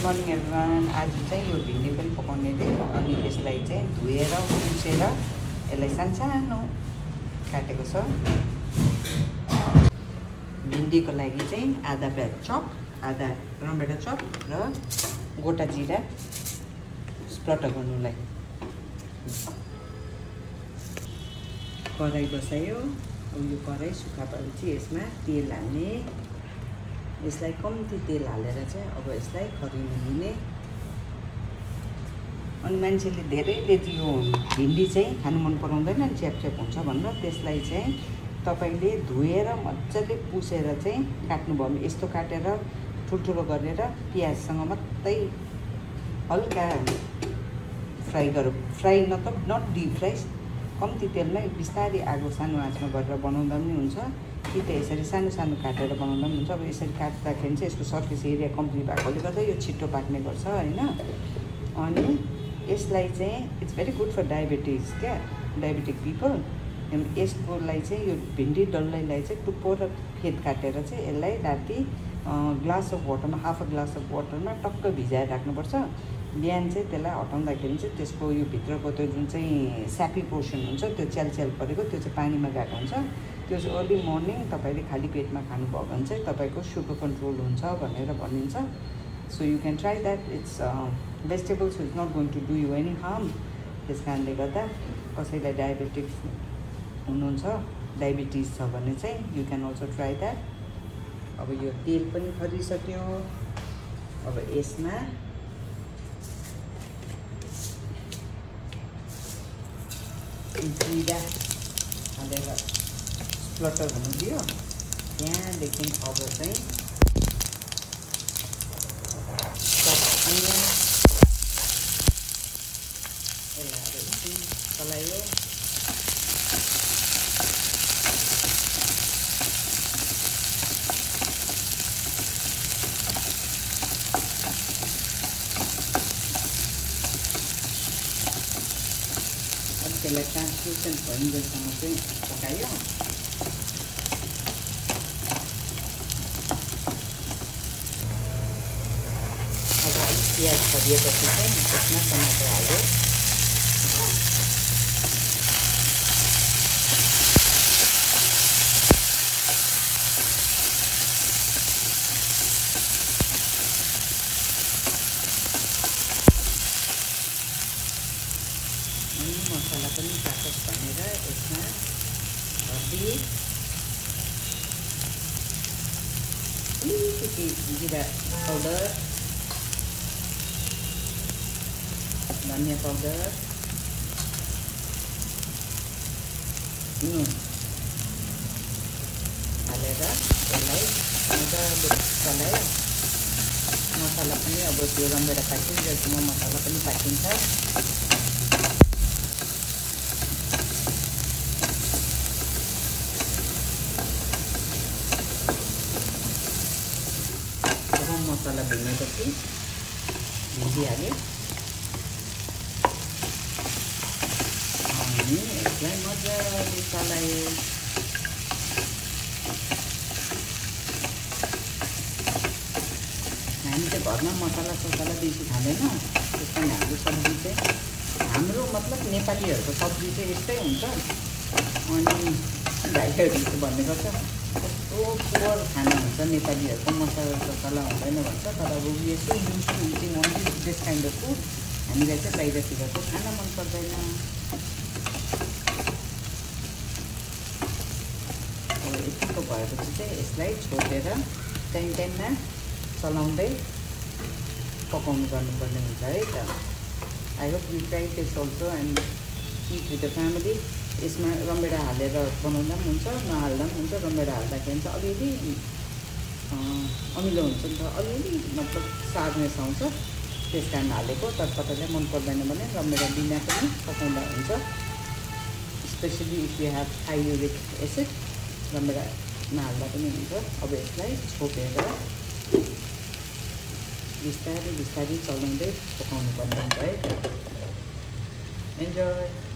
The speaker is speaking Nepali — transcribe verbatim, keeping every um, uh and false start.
Good morning everyone. आज चाहिँ यो भिन्डी पनि पकाउने थियो अनि यसलाई चाहिँ धोएर मुछेर यसलाई सानो काटेको छ। भिन्डीको लागि चाहिँ आधा प्याज चप, आधा टमाटर चप र गोटा जिरा स्प्लटर गर्नुलाई। कराई बसायो। अब यो कराई सुकाएपछि यसमा तेल हाल्ने। यसलाई कम्ती तेल हालेर चाहिँ अब यसलाई खरिनु लिने। अनि मान्छेले धेरैले यो भिन्डी चाहिँ खानु मन पराउँदैन, च्याप च्याप हुन्छ भनेर त्यसलाई चाहिँ तपाईले धोएर मजाले पुसेर चाहिँ काट्नुभयो भने यस्तो काटेर ठुल्ठुलो गरेर प्याजसँग मात्रै हल्का फ्राई गरौँ। फ्राई न त नट डिप फ्राई, कम्ती तेलमै बिस्तारै आगो सानो आँचमा गरेर बनाउँदा पनि हुन्छ, कि त यसरी सानो सानो काटेर बनाउँदा पनि हुन्छ। अब यसरी काट्दाखेरि चाहिँ यसको सर्फेस एरिया कम्प्लिट भएकोले गर्दा यो छिट्टो पाक्ने गर्छ हैन। अनि यसलाई चाहिँ it's very good for diabetes क्या, डायबिटिक पिपल। यसको लागि चाहिँ यो भिन्डी डल्लैलाई चाहिँ टुप्पो र फेद काटेर चाहिँ यसलाई राति ग्लास अफ वाटरमा हाफ अ ग्लास अफ वाटरमा टक्क भिजाएर राख्नुपर्छ। बिहान चाहिँ त्यसलाई हटाउँदाखेरि चाहिँ त्यसको यो भित्रको त्यो जुन चाहिँ स्यापी पोर्सन हुन्छ त्यो च्याल च्याल परेको त्यो चाहिँ पानीमा गएको हुन्छ। त्यो चाहिँ अर्ली मर्निङ तपाईँले खाली पेटमा खानुभयो भने चाहिँ तपाईँको सुगर कन्ट्रोल हुन्छ भनेर भनिन्छ। So you can try that. It's vegetables is not going to do you any harm. त्यस कारणले गर्दा कसैलाई डायबेटिक हुनुहुन्छ, डायबिटिज छ भने चाहिँ you can also try that. अब यो तेल पनि खरिसक्यो। अब यसमा जिरा हालेर स्प्लटर हुनु दियो। त्यहाँदेखि अब चाहिँ यसलाई चलायो। त्यसलाई ट्रान्सल्युसेन्ट भइन्जेलसम्म चाहिँ पकायो। अब अलिक प्याज खरिएपछि चाहिँ त्यसमा टमाटर हाल्यो। मसला पनि काटोस् भनेर यसमा हर्दी, अलिकति जिरा पाउडर, धनियाँ पाउडर, नुन हालेर यसलाई मजाले चलायो। मसला पनि अब त्यो रमभेडा पाकिन्जेलसम्म मसला पनि पाकिन्छ। मसला भुनेपछि भिन्डी हाल्यो अनि यसलाई मजाले चलायो। हामी चाहिँ घरमा मसला ससला बेसी खाँदैन, त्यस कारण हाम्रो सब्जी चाहिँ हाम्रो मतलब नेपालीहरूको सब्जी चाहिँ यस्तै हुन्छ। अनि भाइहरूले भन्ने गर्छ कस्तो पुवर खाना हुन्छ नेपालीहरूको, मसला ससला हुँदैन भन्छ। तर अब यसो use to eating only this kind of food. हामीलाई चाहिँ बाहिरतिरको खाना मन पर्दैन। अब यतिको भएपछि चाहिँ यसलाई छोडेर टाइम टाइममा चलाउँदै पकाउनु गर्नुपर्ने हुन्छ है त। I hope you try this also and eat with the family. यसमा रमभेडा हालेर बनाउँदा पनि हुन्छ, नहाल्दा पनि हुन्छ। रमभेडा हाल्दाखेरि चाहिँ अलिअलि अमिलो हुन्छ नि त, अलिअलि मतलब सार्नेस आउँछ, त्यस कारण हालेको। तर तपाईँलाई मन पर्दैन भने रमभेडा बिना पनि पकाउँदा हुन्छ। Specially if you have high uric acid, रमभेडा नहाल्दा पनि हुन्छ। अब यसलाई छोपेर बिस्तारै बिस्तारै चलाउँदै पकाउनु पर्ने हुन्छ है। इन्जोय।